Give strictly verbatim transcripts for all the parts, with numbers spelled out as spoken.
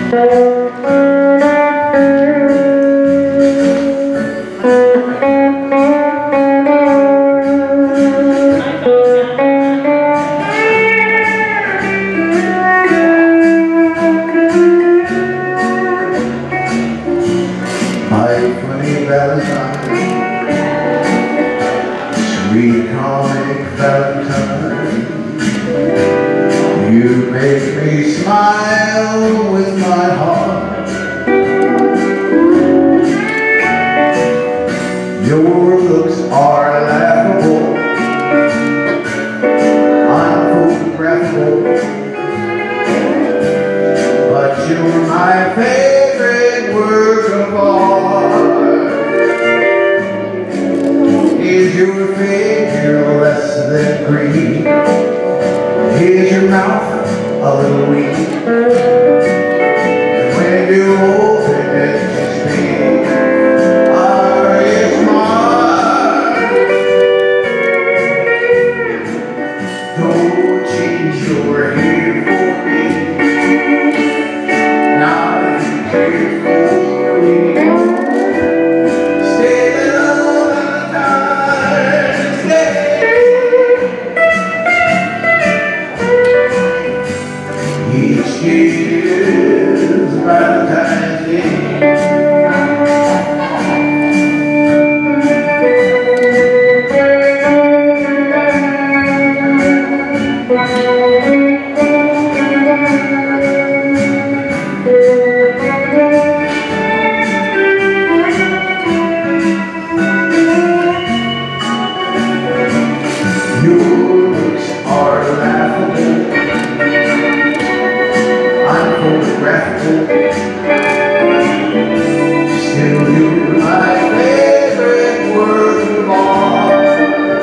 Valentines, sweet comic Valentines, you make me smile with my heart. Your looks are laughable, unphotographable, but you're my favorite work of art. Is your figure less than green? Is your mouth a little weak? And when you open it to speak, are you smart? Don't change your hair for me, not if you care for me. Each year's Valentine's Day. Your looks are laughable, still you're my favorite work of art.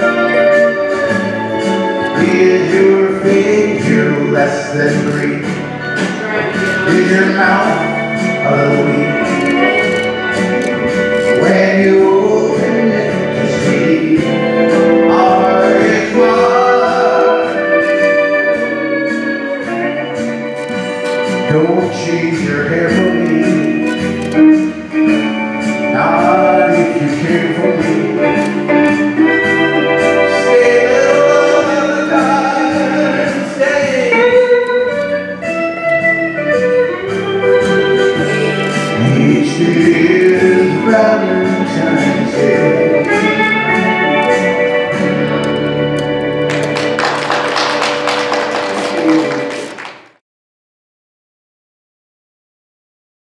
Is your figure less than green? Is your mouth a little weak? When you open it to speak, are you smart? Don't change your hair for me, not if you care for me.